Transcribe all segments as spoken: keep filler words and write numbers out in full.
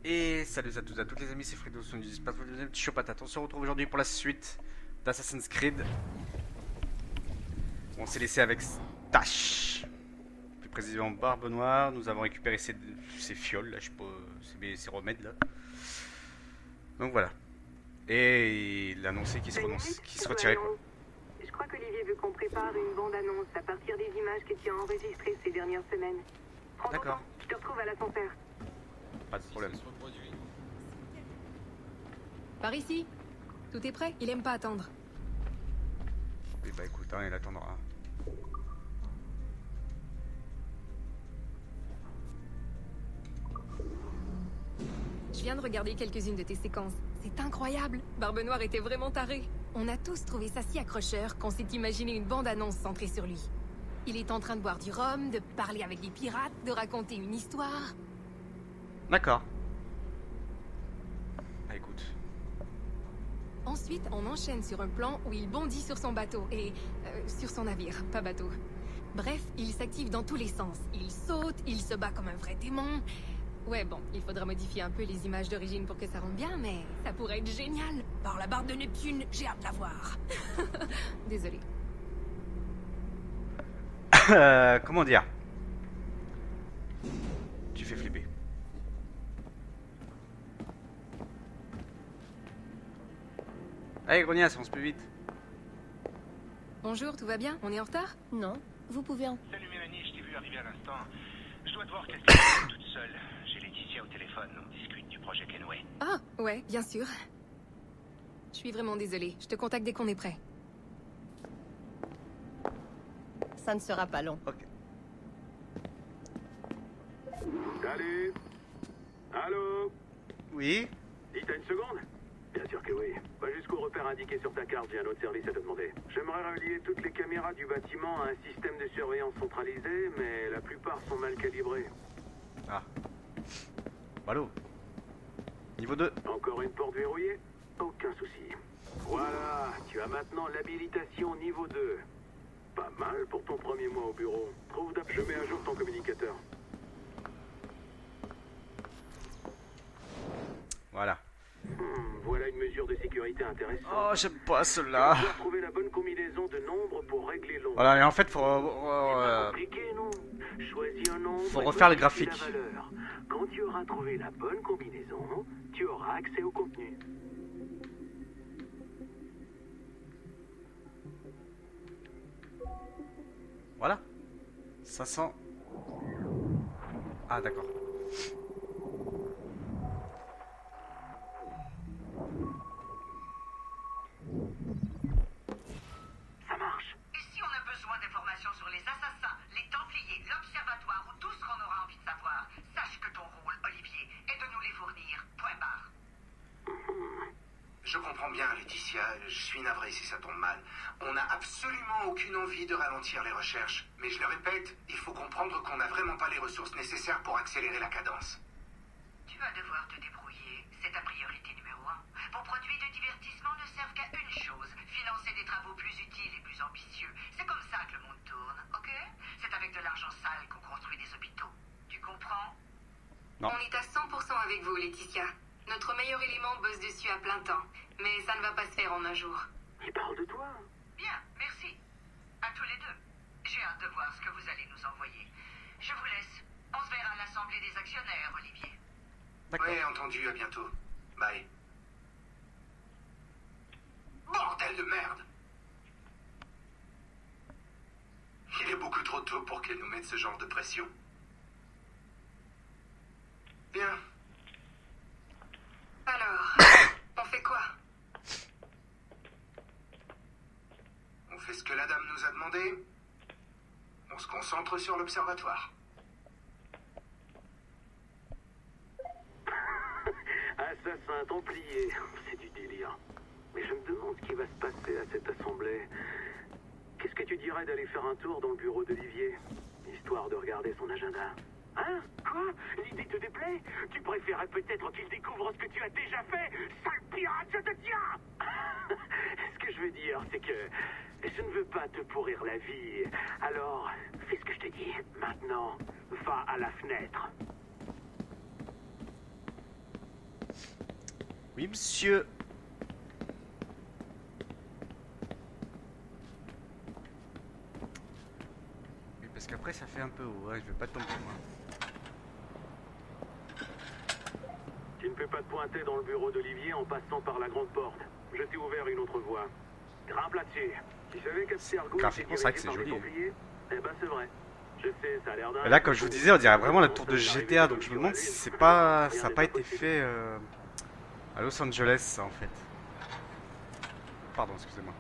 Et salut à tous et à toutes les amis, c'est Fredo, son du espace de deuxième petit patate. On se retrouve aujourd'hui pour la suite d'Assassin's Creed. On s'est laissé avec Stash, plus précisément Barbe Noire. Nous avons récupéré ces, ces fioles là, je sais pas, ces, ces remèdes là. Donc voilà. Et il a annoncé qu'il se, qu se retirait quoi. Je crois qu'Olivier veut qu'on prépare une bande-annonce à partir des images que tu as enregistrées ces dernières semaines. D'accord. Je te retrouve à l'ascenseur. Pas de problème. Par ici. Tout est prêt, il aime pas attendre. Oui bah écoute, hein, il attendra. Je viens de regarder quelques-unes de tes séquences. C'est incroyable. Barbe Noire était vraiment taré. On a tous trouvé ça si accrocheur qu'on s'est imaginé une bande-annonce centrée sur lui. Il est en train de boire du rhum, de parler avec des pirates, de raconter une histoire. D'accord. Ah, écoute. Ensuite, on enchaîne sur un plan où il bondit sur son bateau et... Euh, sur son navire, pas bateau. Bref, il s'active dans tous les sens. Il saute, il se bat comme un vrai démon. Ouais, bon, il faudra modifier un peu les images d'origine pour que ça rende bien, mais ça pourrait être génial. Par la barre de Neptune, j'ai hâte de la voir. Désolé. Euh, comment dire? Tu fais flipper. Allez, Grognasse, on se peut vite. Bonjour, tout va bien? On est en retard? Non, vous pouvez en... Salut Mélanie, je t'ai vu arriver à l'instant. Je dois te voir quelques minutes toute seule. J'ai Laetitia au téléphone, on discute du projet Kenway. Ah, ouais, bien sûr. Je suis vraiment désolée, je te contacte dès qu'on est prêt. Ça ne sera pas long. Ok. Salut. Allô. Oui. Dis, t'as une seconde? Bien sûr que oui. Va jusqu'au repère indiqué sur ta carte, j'ai un autre service à te demander. J'aimerais relier toutes les caméras du bâtiment à un système de surveillance centralisé, mais la plupart sont mal calibrées. Ah. Allô. Niveau deux. Encore une porte verrouillée? Aucun souci. Voilà, tu as maintenant l'habilitation niveau deux. Pas mal pour ton premier mois au bureau. Trouve d'ab... Je mets à jour ton communicateur. Voilà. Hmm, voilà une mesure de sécurité intéressante. Oh, j'aime pas cela. Tu dois trouver la bonne combinaison de nombres pour régler l'ombre. Voilà, et en fait, faut, euh, Compliqué, non? Choisis un nombre. faut et refaire le modifie graphique. la valeur. Quand tu auras trouvé la bonne combinaison, tu auras accès au contenu. Voilà. cinq cents. Ah, d'accord. Ça marche. Et si on a besoin d'informations sur les assassins, les Templiers, l'Observatoire ou tout ce qu'on aura envie de savoir, sache que ton rôle, Olivier, est de nous les fournir. Point barre. Je comprends bien, Laetitia, je suis navré si ça tombe mal. On n'a absolument aucune envie de ralentir les recherches. Mais je le répète, il faut comprendre qu'on n'a vraiment pas les ressources nécessaires pour accélérer la cadence. Tu vas devoir te débrouiller. C'est ta priorité numéro un. Vos produits de divertissement ne servent qu'à une chose, financer des travaux plus utiles et plus ambitieux. C'est comme ça que le monde tourne, ok? C'est avec de l'argent sale qu'on construit des hôpitaux. Tu comprends? Non. On est à cent pour cent avec vous, Laetitia. Notre meilleur élément bosse dessus à plein temps. Mais ça ne va pas se faire en un jour. Il parle de toi. Bien, merci. À tous les deux. J'ai hâte de voir ce que vous allez nous envoyer. Je vous laisse. On se verra à l'Assemblée des actionnaires, Olivier. D'accord. Ouais, entendu, à bientôt. Bye. Bordel de merde! Il est beaucoup trop tôt pour qu'elle nous mette ce genre de pression. Bien. Alors, on fait quoi? On fait ce que la dame nous a demandé. On se concentre sur l'observatoire. Assassin, templier, c'est du délire. Mais je me demande ce qui va se passer à cette assemblée. Qu'est-ce que tu dirais d'aller faire un tour dans le bureau d'Olivier, histoire de regarder son agenda? Hein? Quoi? L'idée te déplaît? Tu préférais peut-être qu'il découvre ce que tu as déjà fait? Sale pirate, je te tiens! Ce que je veux dire, c'est que je ne veux pas te pourrir la vie. Alors, fais ce que je te dis. Maintenant, va à la fenêtre. Oui, monsieur. Oui, parce qu'après ça fait un peu haut, hein, je vais pas tomber moi. Tu ne peux pas te pointer dans le bureau d'Olivier en passant par la grande porte. Je t'ai ouvert une autre voie. Grimpe là-dessus. Tu savais qu'Abstergo graphiquement, c'est vrai que c'est joli. Eh ben c'est vrai. Je sais, ça a l'air d'un... Et là, comme je vous disais, on dirait vraiment la tour de G T A, donc je me demande si c'est pas, ça n'a pas été fait euh, à Los Angeles, ça, en fait. Pardon, excusez-moi.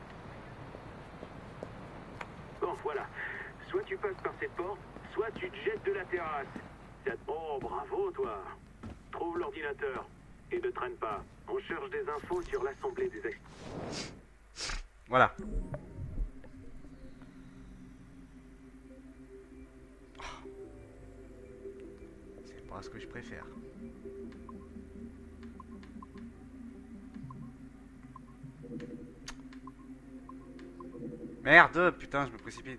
Bon, voilà. Soit tu passes par cette porte, soit tu te jettes de la terrasse. Ça te- Oh, bravo, toi. Trouve l'ordinateur. Et ne traîne pas. On cherche des infos sur l'assemblée des ex... Voilà. C'est pas ce que je préfère. Merde, putain, je me précipite.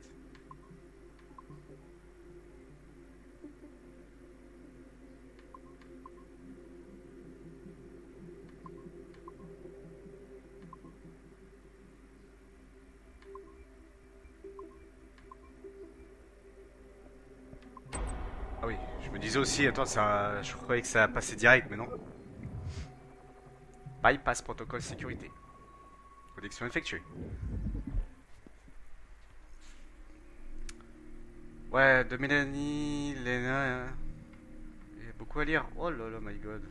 Ah oui, je me disais aussi, attends, ça, je croyais que ça passait direct, mais non. Bypass protocole sécurité. Connexion effectuée. Ouais, de Mélanie, Lena. Il y a beaucoup à lire. Oh là là, my god.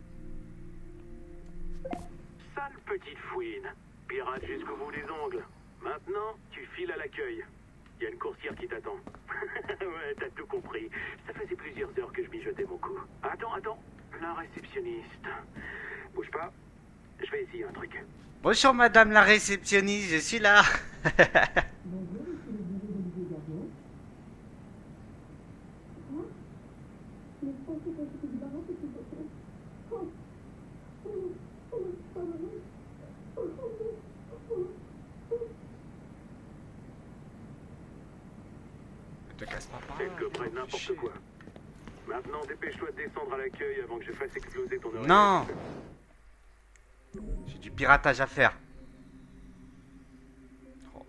Sale petite fouine. Pirate jusqu'au bout des ongles. Maintenant, tu files à l'accueil. Il y a une coursière qui t'attend. Ouais, t'as tout compris. Ça faisait plusieurs heures que je mijotais mon coup. Attends, attends. La réceptionniste. Bouge pas. Je vais essayer un truc. Bonjour madame la réceptionniste, je suis là. Ne te casse pas par là, Elle coperait n'importe chier. quoi. Maintenant, dépêche-toi de descendre à l'accueil avant que je fasse exploser ton oreille. Non. J'ai du piratage à faire. Oh.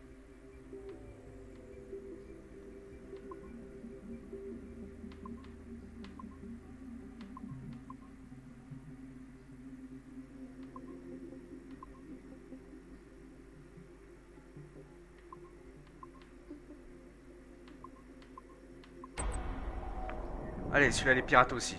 Allez, celui-là, les pirates aussi.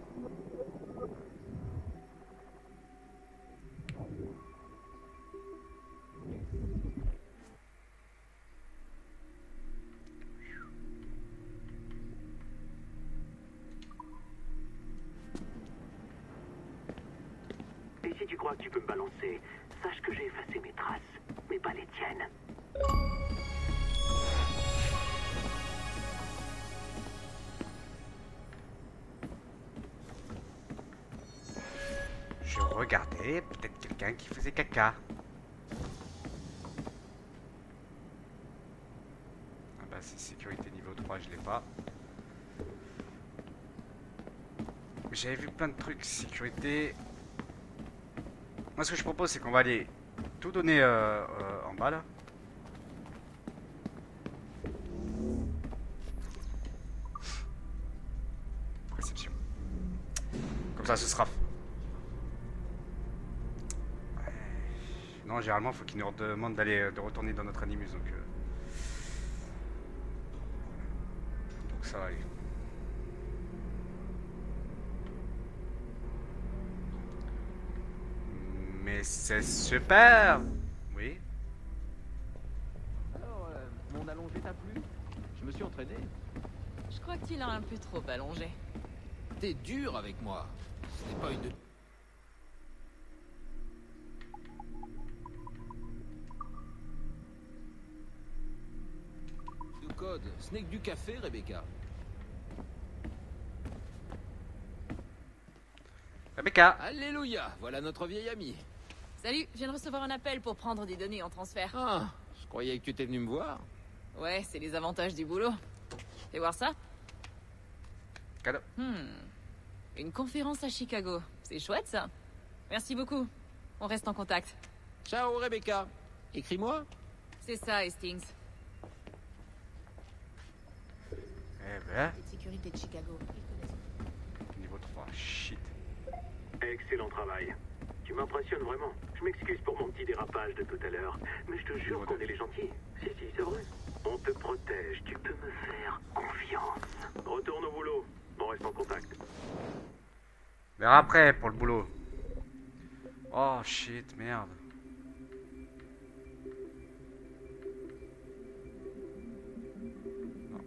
Et si tu crois que tu peux me balancer, sache que j'ai effacé mes traces, mais pas les tiennes. Je regardais peut-être quelqu'un qui faisait caca. Ah bah c'est sécurité niveau trois, je l'ai pas. J'avais vu plein de trucs sécurité. Moi ce que je propose c'est qu'on va aller tout donner euh, euh, en bas là. Réception. Comme ça ce sera. Non, généralement, faut qu'il nous demande d'aller, de retourner dans notre animus, donc. Euh... Donc ça va aller. Mais c'est super. Oui. Alors, euh, mon allongé t'a plu? Je me suis entraîné. Je crois que tu l'as un peu trop allongé. T'es dur avec moi. Ce n'est pas une... De code. Ce n'est que du café, Rebecca. Rebecca. Alléluia. Voilà notre vieille amie. Salut, je viens de recevoir un appel pour prendre des données en transfert. Ah, je croyais que tu étais venu me voir. Ouais, c'est les avantages du boulot. Fais voir ça. Cadeau. Hmm. Une conférence à Chicago. C'est chouette, ça. Merci beaucoup. On reste en contact. Ciao, Rebecca. Écris-moi. C'est ça, Hastings. Eh ben, Les sécurités de Chicago, ils connaissent. niveau trois, shit. Excellent travail. Tu m'impressionnes vraiment. Je m'excuse pour mon petit dérapage de tout à l'heure, mais je te jure qu'on est les gentils. Si, si, c'est vrai. On te protège, tu peux me faire confiance. Retourne au boulot. On reste en contact. On verra après pour le boulot. Oh shit, merde. Non.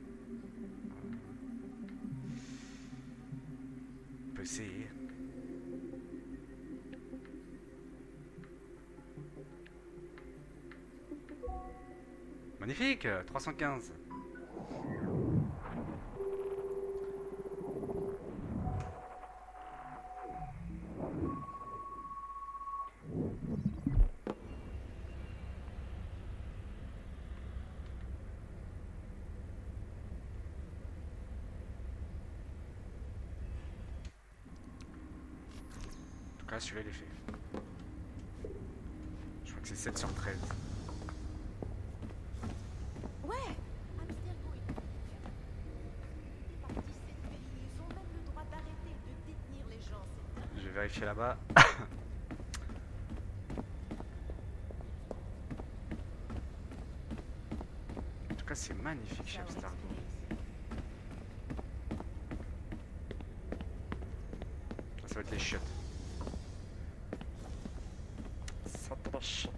On peut essayer. Magnifique, trois cent quinze. En tout cas, celui-là il est fait. Je crois que c'est sept sur treize. Ouais. Abstergo, ils ont même le droit d'arrêter de détenir les gens. Je vais vérifier là-bas. En tout cas, c'est magnifique chez Abstergo. Ça va être les chiottes. Ça va être chiottes.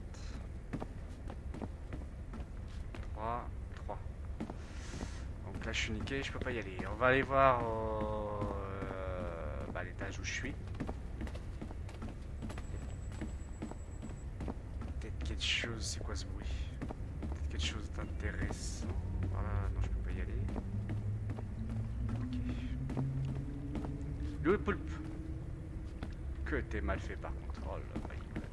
trois, trois. Donc là, je suis niqué, je peux pas y aller. On va aller voir au... euh, bah, l'étage où je suis. Peut-être quelque chose, c'est quoi ce bruit? Peut-être quelque chose d'intéressant. Voilà, non, je peux pas y aller. Ok. Le poulpe. Que t'es mal fait par contre. Oh là, my God.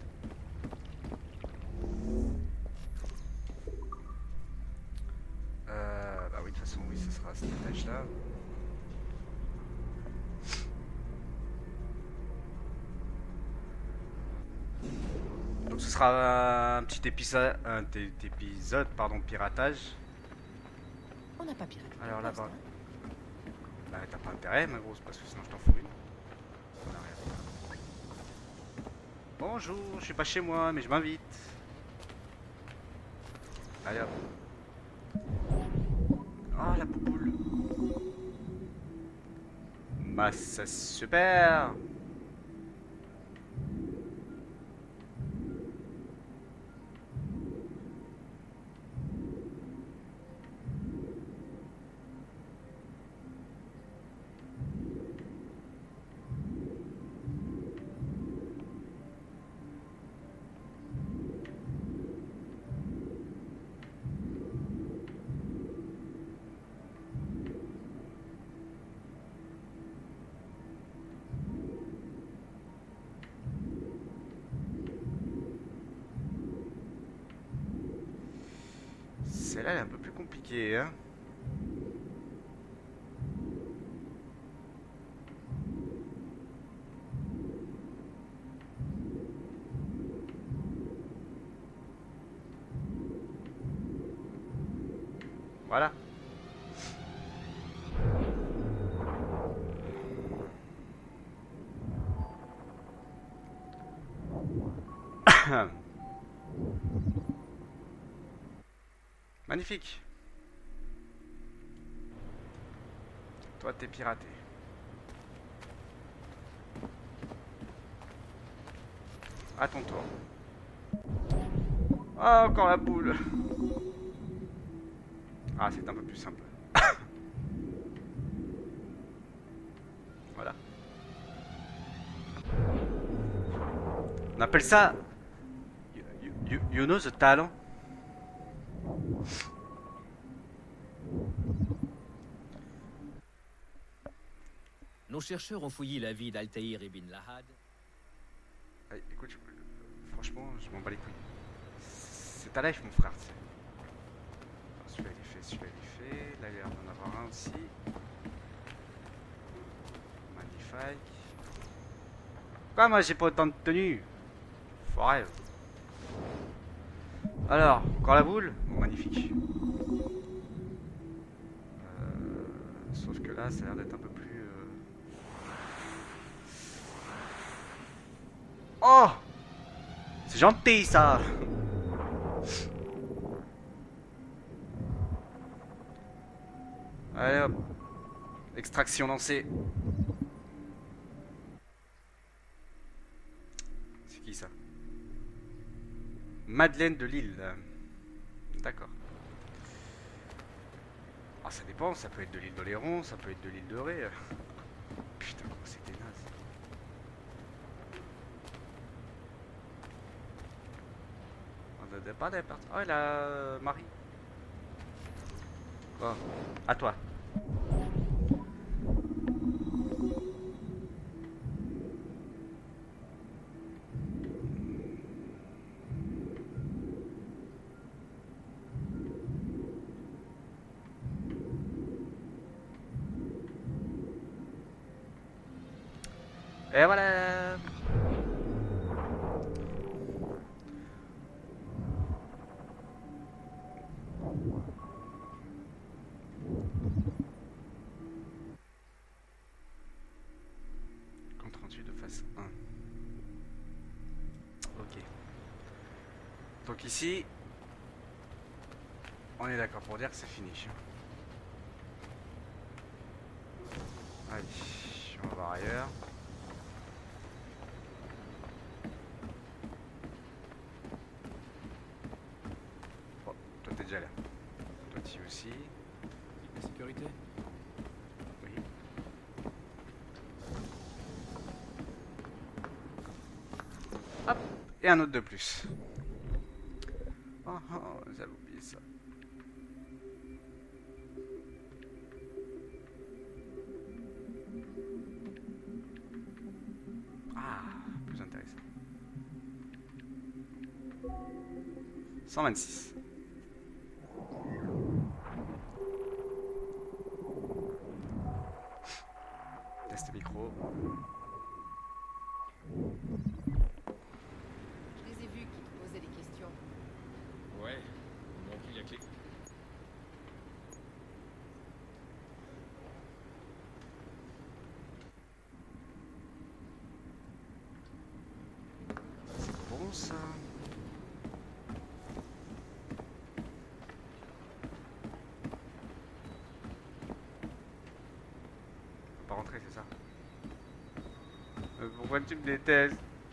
Euh, bah oui, de toute façon, oui, ce sera à cet étage-là. Donc ce sera un petit épisode, un t- épisode, pardon, piratage. On n'a pas piraté. Alors là-bas. Bah t'as pas intérêt, ma grosse, parce que sinon je t'en fous une. On a rien. Bonjour, je suis pas chez moi, mais je m'invite. Allez hop. Oh la poupoule. Bah c'est super. Celle-là elle est un peu plus compliquée, hein. Voilà. Magnifique. Toi, t'es piraté. À ton tour. Ah, encore la boule. Ah, c'est un peu plus simple. Voilà. On appelle ça... You, you, you know the talent. Nos chercheurs ont fouillé la vie d'Altaïr ibn Lahad. Allez, écoute, je- franchement, je m'en bats les couilles. C'est ta life, mon frère. tu sais. Alors, celui-là, il est fait, celui-là, il est fait. Là, il y a l'air d'en avoir un aussi. Magnifique. Pourquoi moi j'ai pas autant de tenue? Faut rêve. Alors, encore la boule? Magnifique. Euh, sauf que là, ça a l'air d'être un peu plus... Euh... Oh! C'est gentil ça! Allez hop. Extraction lancée. C'est qui ça? Madeleine de Lille. D'accord. Ah, ça dépend, ça peut être de l'île d'Oléron, ça peut être de l'île de Ré. Putain, c'était naze. On a pas des parties. Oh, la Marie. Bon, à toi. Et voilà. Compte rendu de phase un. Ok. Donc ici, on est d'accord pour dire que c'est fini. Allez, on va voir ailleurs. Déjà là. Toi tu aussi. La sécurité? Oui. Hop. Et un autre de plus. Oh oh, j'avais oublié ça. Ah, plus intéressant. cent vingt-six. Test micro. Je les ai vus qui te posaient des questions. Ouais, ils m'ont pris la clé. C'est bon ça. Pas rentrer, c'est ça. Euh, pourquoi tu me détestes?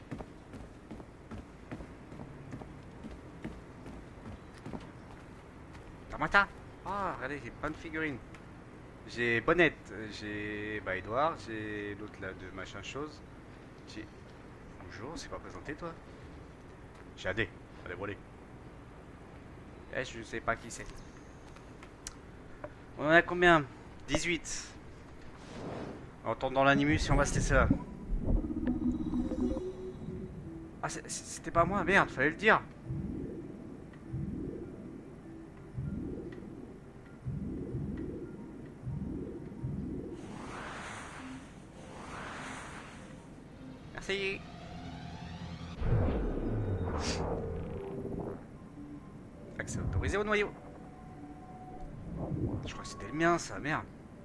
Tamata. Ah, regardez, j'ai plein de figurines. J'ai Bonnette, j'ai bah Edouard, j'ai l'autre là de machin chose. J'ai... Bonjour, c'est pas présenté toi? J'ai Adé, allez voler. Eh, je sais pas qui c'est. On en a combien? dix-huit. On retourne dans l'animus et on va se laisser là. Ah, c'était pas moi, merde, fallait le dire. Merci. Accès autorisé au noyau. Je crois que c'était le mien, ça, merde.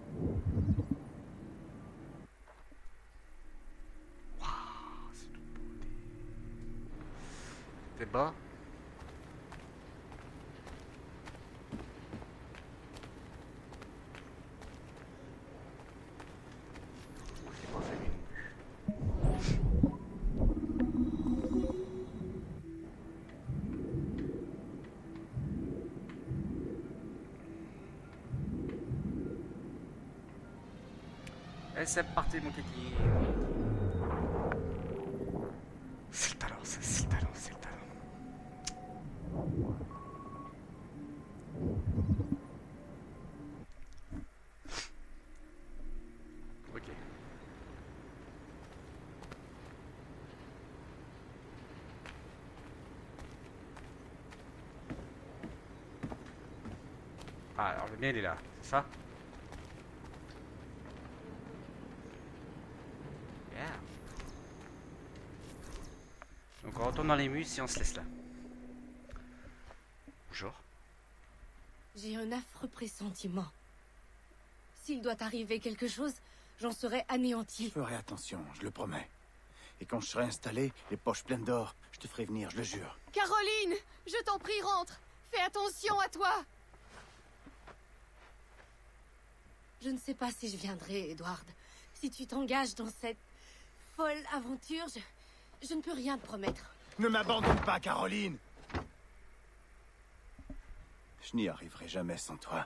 Waouh, c'est tout beau. T'es bas. Et c'est parti mon kiki. C'est le talent, c'est le talent, c'est le talent. Ok. Ah, alors le mien il est là, c'est ça? Donc on retourne dans les mus et on se laisse là. Bonjour. J'ai un affreux pressentiment. S'il doit arriver quelque chose, j'en serai anéanti. Je ferai attention, je le promets. Et quand je serai installé, les poches pleines d'or, je te ferai venir, je le jure. Caroline, je t'en prie, rentre. Fais attention à toi. Je ne sais pas si je viendrai, Edward. Si tu t'engages dans cette folle aventure, je, je ne peux rien te promettre. Ne m'abandonne pas, Caroline. Je n'y arriverai jamais sans toi.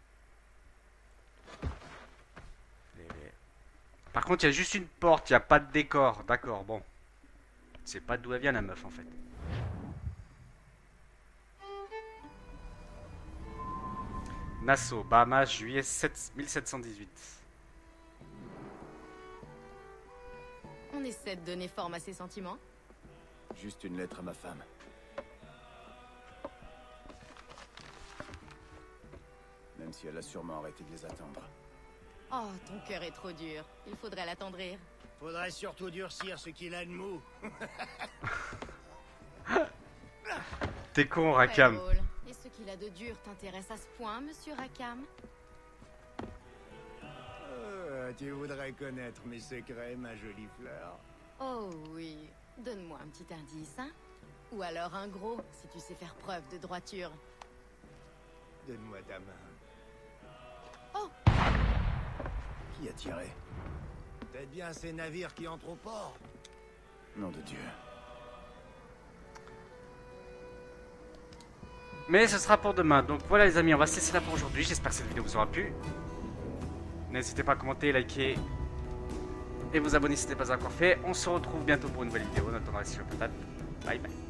Par contre, il y a juste une porte, il n'y a pas de décor. D'accord, bon. C'est pas d'où elle vient la meuf en fait. Nassau, Bahamas, juillet mille sept cent dix-huit. On essaie de donner forme à ses sentiments. Juste une lettre à ma femme. Même si elle a sûrement arrêté de les attendre. Oh, ton cœur est trop dur. Il faudrait l'attendrir. Faudrait surtout durcir ce qu'il a de mou. T'es con, Rackham. Très drôle. Et ce qu'il a de dur t'intéresse à ce point, monsieur Rackham? Euh, tu voudrais connaître mes secrets, ma jolie fleur? Oh oui. Donne-moi un petit indice, hein? Ou alors un gros, si tu sais faire preuve de droiture. Donne-moi ta main. Oh! Qui a tiré? Peut-être bien ces navires qui entrent au port. Nom de Dieu. Mais ce sera pour demain. Donc voilà les amis, on va se laisser là pour aujourd'hui. J'espère que cette vidéo vous aura plu. N'hésitez pas à commenter, liker et vous abonner si ce n'est pas encore fait. On se retrouve bientôt pour une nouvelle vidéo. En attendant, sur patate. Bye bye.